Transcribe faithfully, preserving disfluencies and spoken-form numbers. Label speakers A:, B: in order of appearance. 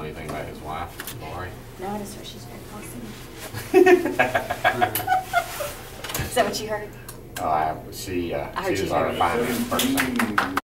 A: anything about his wife, Lori?
B: No, I just heard she's very bossy. Is that what you heard?
A: Oh, I, she, uh,
B: I heard
A: she
B: you
A: was our
B: said it.
A: finance person.